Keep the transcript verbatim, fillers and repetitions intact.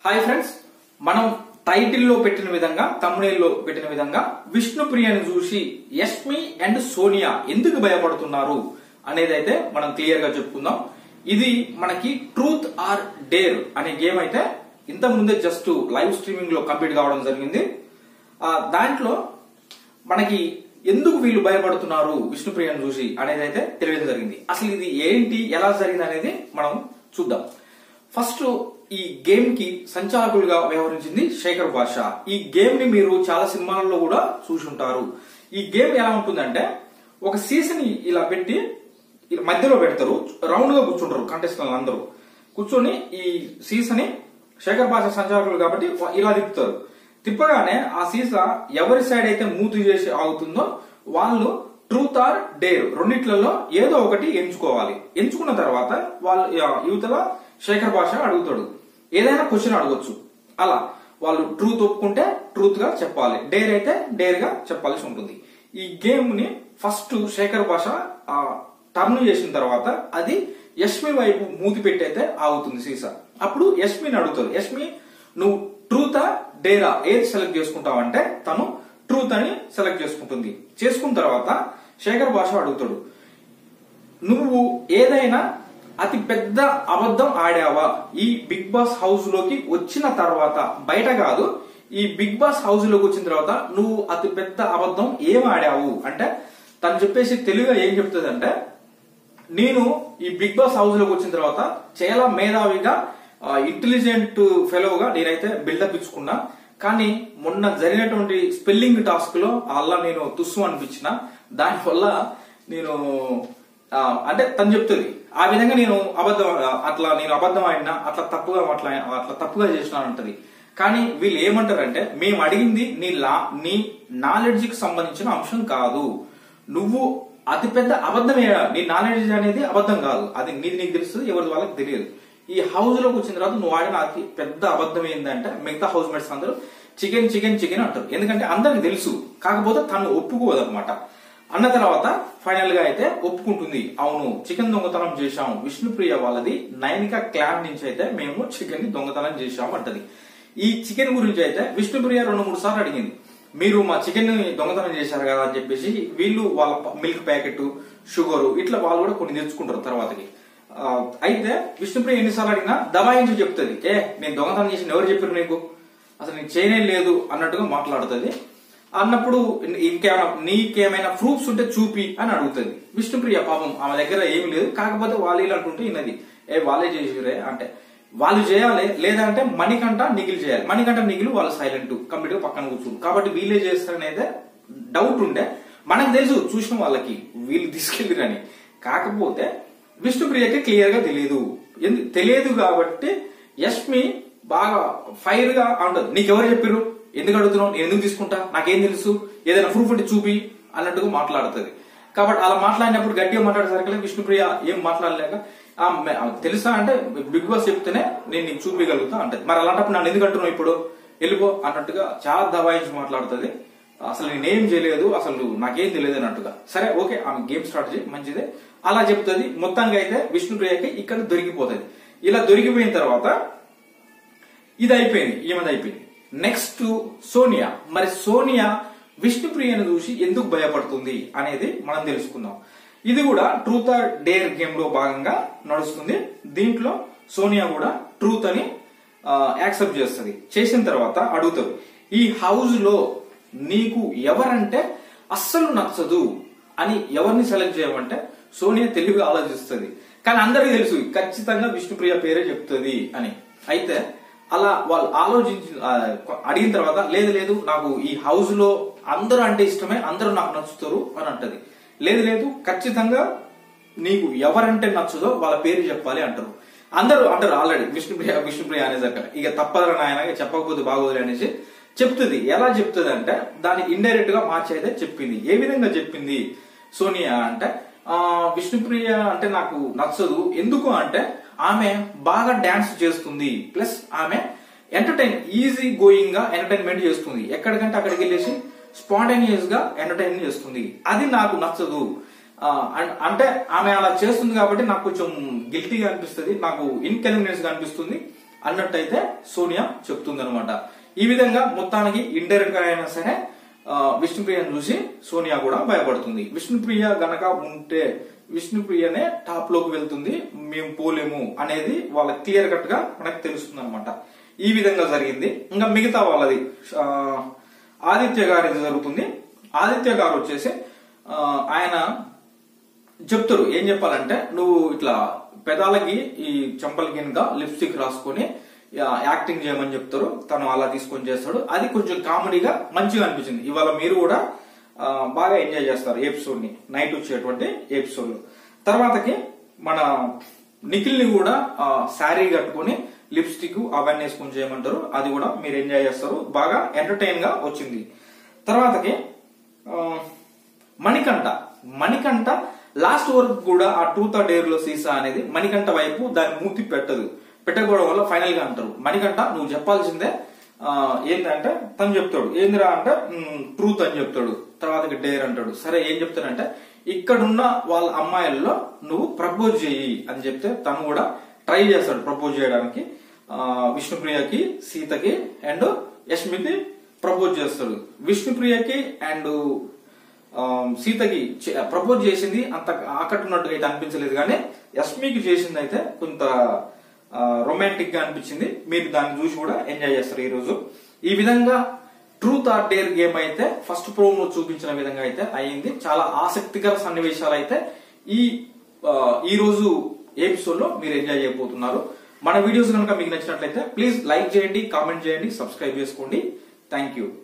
Hi friends, మనం టైటిల్లో పెట్టిన విధంగా తమ్మునేల్లో పెట్టిన విధంగా విష్ణుప్రియని చూసి యష్మి అండ్ సోనియా ఎందుకు భయపడుతున్నారు అనేది అయితే మనం క్లియర్ గా చెప్పుకుందాం. ఇది మనకి ట్రూత్ ఆర్ డేర్ అనే గేమ్ అయితే ఇంత ముందే జస్ట్ లైవ్ స్ట్రీమింగ్ లో కంప్లీట్ కావడం జరిగింది. దాంట్లో మనకి ఎందుకు వీళ్ళు భయపడుతున్నారు విష్ణుప్రియని చూసి అనేది అయితే తెలియడం జరిగింది. అసలు ఇది ఏంటి, ఎలా జరిగింది అనేది మనం చూద్దాం. ఫస్ట్ ఈ గేమ్ కి సంచాలకులుగా వ్యవహరించింది శేఖర్ భాష. ఈ గేమ్ ని మీరు చాలా సినిమాలలో కూడా చూసి ఉంటారు. ఈ గేమ్ ఎలా ఉంటుందంటే, ఒక సీసన్ ఇలా పెట్టి మధ్యలో పెడతారు, రౌండ్ గా కూర్చుంటారు కంటెస్టెంట్లు అందరూ కూర్చొని. ఈ సీసని శేఖర్ భాష సంచాలకులు కాబట్టి ఇలా తిప్పుతారు. తిప్పగానే ఆ సీసా ఎవరి సైడ్ అయితే మూతి చేసి ఆగుతుందో వాళ్ళు ట్రూత్ ఆర్ డేర్ రెండిట్లలో ఏదో ఒకటి ఎంచుకోవాలి. ఎంచుకున్న తర్వాత వాళ్ళు యువతల శేఖర్ భాష అడుగుతాడు, ఏదైనా క్వశ్చన్ అడగొచ్చు. అలా వాళ్ళు ట్రూత్ ఒప్పుకుంటే ట్రూత్ గా చెప్పాలి, డేర్ అయితే డేర్ గా చెప్పాల్సి ఉంటుంది. ఈ గేమ్ ని ఫస్ట్ శేఖర్ భాష టర్న్ చేసిన తర్వాత అది యష్మి వైపు మూతి పెట్టి అయితే ఆగుతుంది సీసా. అప్పుడు యష్మిని అడుగుతారు, యష్మి నువ్వు ట్రూతా డేరా ఏది సెలెక్ట్ చేసుకుంటావంటే తను ట్రూత్ అని సెలెక్ట్ చేసుకుంటుంది. చేసుకున్న తర్వాత శేఖర్ భాష అడుగుతాడు, నువ్వు ఏదైనా అతి పెద్ద అబద్ధం ఆడావా ఈ బిగ్ బాస్ హౌస్ లోకి వచ్చిన తర్వాత? బయట కాదు, ఈ బిగ్ బాస్ హౌస్ లోకి వచ్చిన తర్వాత నువ్వు అతి పెద్ద అబద్ధం ఏం ఆడావు అంటే తను చెప్పేసి తెలుగుగా ఏం చెప్తుంది అంటే, నేను ఈ బిగ్ బాస్ హౌస్ లోకి వచ్చిన తర్వాత చాలా మేధావిగా ఇంటెలిజెంట్ ఫెలోగా నేనైతే బిల్డప్ ఇచ్చుకున్నా, కానీ మొన్న జరిగినటువంటి స్పెల్లింగ్ టాస్క్ లో అలా నేను తుస్సు అనిపించిన, దానివల్ల నేను అంటే తను చెప్తుంది ఆ విధంగా నేను అబద్ధం అట్లా నేను అబద్ధం ఆడినా, అట్లా తప్పుగా అట్లా అట్లా తప్పుగా చేసినా అంటది. కానీ వీళ్ళు ఏమంటారంటే, మేము అడిగింది నీ లా నీ నాలెడ్జ్ కి సంబంధించిన అంశం కాదు, నువ్వు అతిపెద్ద అబద్ధమే, నీ నాలెడ్జ్ అనేది అబద్ధం కాదు, అది నీది నీకు తెలుస్తుంది, ఎవరి వాళ్ళకి తెలియదు. ఈ హౌస్ లోకి వచ్చిన తర్వాత నువ్వు ఆడిన అతి పెద్ద అబద్ధం ఏంటంటే మిగతా హౌస్ మేట్స్ అందరూ చికెన్ చికెన్ చికెన్ అంటారు, ఎందుకంటే అందరికి తెలుసు, కాకపోతే తను ఒప్పుకోదు అనమాట. అన్న తర్వాత ఫైనల్ గా అయితే ఒప్పుకుంటుంది, అవును చికెన్ దొంగతనం చేశాం, విష్ణుప్రియ వాళ్ళది నైనిక క్లాన్ నుంచి అయితే మేము చికెన్ ని దొంగతనం చేశాం అంటది. ఈ చికెన్ గురించి అయితే విష్ణుప్రియ రెండు మూడు సార్లు అడిగింది, మీరు మా చికెన్ ని దొంగతనం చేశారు కదా అని చెప్పేసి. వీళ్ళు వాళ్ళ మిల్క్ ప్యాకెట్, షుగర్ ఇట్లా వాళ్ళు కూడా కొన్ని తెచ్చుకుంటారు తర్వాతకి. అయితే విష్ణుప్రియ ఎన్నిసార్లు అడిగినా దబాయించి చెప్తుంది, ఏ నేను దొంగతనం చేసిన ఎవరు చెప్పారు నీకు, అసలు నేను చేయనే లేదు అన్నట్టుగా మాట్లాడుతుంది. అన్నప్పుడు ఇంకేమైనా నీకేమైనా ప్రూఫ్స్ ఉంటే చూపి అని అడుగుతుంది. విష్ణుప్రియ పాపం ఆమె దగ్గర ఏమి లేదు, కాకపోతే వాళ్ళు ఇలా అంటుంటే ఇన్నది, ఏ వాళ్ళే చేసిరే అంటే వాళ్ళు చేయాలి, లేదంటే మణికంఠ నిఖిల్ చేయాలి. మణికంఠ నిఖిల్ వాళ్ళు సైలెంట్ కంప్లీట్ గా పక్కన కూర్చుంది కాబట్టి వీళ్ళే చేస్తారనేదే డౌట్ ఉండే. మనకు తెలుసు చూసిన వాళ్ళకి వీళ్ళు తీసుకెళ్ళిరని, కాకపోతే విష్ణుప్రియకి క్లియర్ గా తెలియదు. తెలియదు కాబట్టి యష్మి బాగా ఫైర్ గా అంటది, నీకెవరు చెప్పారు, ఎందుకు అడుగుతున్నావు, నేను ఎందుకు తీసుకుంటా, నాకేం తెలుసు, ఏదైనా ప్రూఫ్ ఉంటే చూపి అన్నట్టుగా మాట్లాడుతుంది. కాబట్టి అలా మాట్లాడినప్పుడు గట్టిగా మాట్లాడేసరికి విష్ణుప్రియ ఏం మాట్లాడలేక తెలుసా అంటే బిగ్ బాస్ చెప్తేనే నేను నీకు చూపించగలుగుతా అంటది. మరి అలాంటప్పుడు నన్ను ఎందుకు అంటున్నావు ఇప్పుడు వెళ్ళిపో అన్నట్టుగా చాలా దబాయించి మాట్లాడుతుంది. అసలు నేనేం చేయలేదు, అసలు నాకేం తెలియదు అన్నట్టుగా. సరే ఓకే, ఆమె గేమ్ స్టార్ట్ చేయి మంచిదే అలా చెప్తుంది. మొత్తంగా అయితే విష్ణుప్రియకి ఇక్కడ దొరికిపోతుంది. ఇలా దొరికిపోయిన తర్వాత ఇది అయిపోయింది, ఈమెది అయిపోయింది. నెక్స్ట్ సోనియా. మరి సోనియా విష్ణుప్రియను చూసి ఎందుకు భయపడుతుంది అనేది మనం తెలుసుకుందాం. ఇది కూడా ట్రూత్ ఆర్ డేర్ గేమ్ లో భాగంగా నడుస్తుంది. దీంట్లో సోనియా కూడా ట్రూత్ అని యాక్సెప్ట్ చేస్తుంది. చేసిన తర్వాత అడుగుతారు, ఈ హౌస్ లో నీకు ఎవరంటే అస్సలు నచ్చదు అని ఎవరిని సెలెక్ట్ చేయమంటే సోనియా తెలివిగా ఆలోచిస్తుంది. కానీ అందరికీ తెలుసు ఖచ్చితంగా విష్ణుప్రియ పేరే చెప్తుంది అని. అయితే అలా వాళ్ళు ఆలోచించి అడిగిన తర్వాత లేదు లేదు నాకు ఈ హౌస్ లో అందరూ అంటే ఇష్టమే, అందరూ నాకు నచ్చుతారు అని అంటది. లేదు లేదు ఖచ్చితంగా నీకు ఎవరంటే నచ్చదో వాళ్ళ పేరు చెప్పాలి అంటారు. అందరూ అంటారు ఆల్రెడీ విష్ణుప్రియ విష్ణుప్రియ అనేసరికి ఇక తప్పదని ఆయన చెప్పకపోతే బాగోదు అనేసి చెప్తుంది. ఎలా చెప్తుంది అంటే దాన్ని ఇండైరెక్ట్ గా మార్చి అయితే చెప్పింది. ఏ విధంగా చెప్పింది సోనియా అంటే, ఆ విష్ణుప్రియ అంటే నాకు నచ్చదు, ఎందుకు అంటే ఆమె బాగా డాన్స్ చేస్తుంది, ప్లస్ ఆమె ఎంటర్టైన్ ఈజీ గోయింగ్ గా ఎంటర్టైన్మెంట్ చేస్తుంది, ఎక్కడికంటే అక్కడికి వెళ్ళేసి స్పాంటేనియస్ గా ఎంటర్టైన్ చేస్తుంది, అది నాకు నచ్చదు. అంటే ఆమె అలా చేస్తుంది కాబట్టి నాకు కొంచెం గిల్టీగా అనిపిస్తుంది, నాకు ఇన్కన్వీనియన్స్ గా అనిపిస్తుంది, అన్నట్టయితే సోనియా చెప్తుంది అనమాట. ఈ విధంగా మొత్తానికి ఇండైరెక్ట్ గా అయినా సరే విష్ణుప్రియను చూసి సోనియా కూడా భయపడుతుంది. విష్ణుప్రియ గనక ఉంటే విష్ణుప్రియనే టాప్ లోకి వెళ్తుంది, మేము పోలేము అనేది వాళ్ళ క్లియర్ కట్ గా మనకు తెలుస్తుంది అనమాట. ఈ విధంగా జరిగింది. ఇంకా మిగతా వాళ్ళది ఆదిత్య గారి జరుగుతుంది. ఆదిత్య గారు వచ్చేసి ఆయన చెప్తారు, ఏం చెప్పాలంటే నువ్వు ఇట్లా పెదాలకి ఈ చెంపలకి కింద లిప్స్టిక్ రాసుకొని యాక్టింగ్ చేయమని చెప్తారు. తను అలా తీసుకొని చేస్తాడు. అది కొంచెం కామెడీగా మంచిగా అనిపించింది. ఇవాళ మీరు కూడా బాగా ఎంజాయ్ చేస్తారు ఎపిసోడ్ ని, నైట్ వచ్చేటువంటి ఎపిసోడ్ లో. తర్వాతకి మన నిఖిల్ ని కూడా శారీ కట్టుకుని లిప్స్టిక్ అవన్నీ వేసుకొని చేయమంటారు. అది కూడా మీరు ఎంజాయ్ చేస్తారు. బాగా ఎంటర్టైన్ గా వచ్చింది. తర్వాతకి మణికంఠ మణికంఠ లాస్ట్ వరకు కూడా ఆ ట్రూత్ ఆర్ డేర్ లో సీసా అనేది మణికంఠ వైపు దాని మూతి పెట్టదు. పెట్టకపోవడం వల్ల ఫైనల్ గా అంటారు, మణికంఠ నువ్వు చెప్పాల్సిందే ఏంటంటే తను చెప్తాడు, ఏందిరా అంటే ట్రూత్ అని చెప్తాడు. తర్వాత డేర్ అంటాడు. సరే ఏం చెప్తాడంటే ఇక్కడున్న వాళ్ళ అమ్మాయిల్లో నువ్వు ప్రపోజ్ చెయ్యి అని చెప్తే తను కూడా ట్రై చేస్తాడు ప్రపోజ్ చేయడానికి. విష్ణుప్రియకి, సీతకి అండ్ యష్మికి ప్రపోజ్ చేస్తాడు. విష్ణుప్రియకి అండ్ సీతకి ప్రపోజ్ చేసింది అంత ఆకట్టున్నట్టుగా అయితే అనిపించలేదు, కానీ యష్మికి చేసింది అయితే కొంత రొమాంటిక్ గా అనిపించింది. మీరు దాన్ని చూసి కూడా ఎంజాయ్ చేస్తారు ఈ రోజు. ఈ విధంగా ట్రూత్ ఆర్ డేర్ గేమ్ అయితే ఫస్ట్ ప్రోమో చూపించిన విధంగా అయితే అయింది. చాలా ఆసక్తికర సన్నివేశాలు అయితే ఈ ఈ రోజు ఎపిసోడ్ లో మీరు ఎంజాయ్ చేయబోతున్నారు. మన వీడియోస్ కనుక మీకు నచ్చినట్లయితే ప్లీజ్ లైక్ చేయండి, కామెంట్ చేయండి, సబ్స్క్రైబ్ చేసుకోండి. Thank you.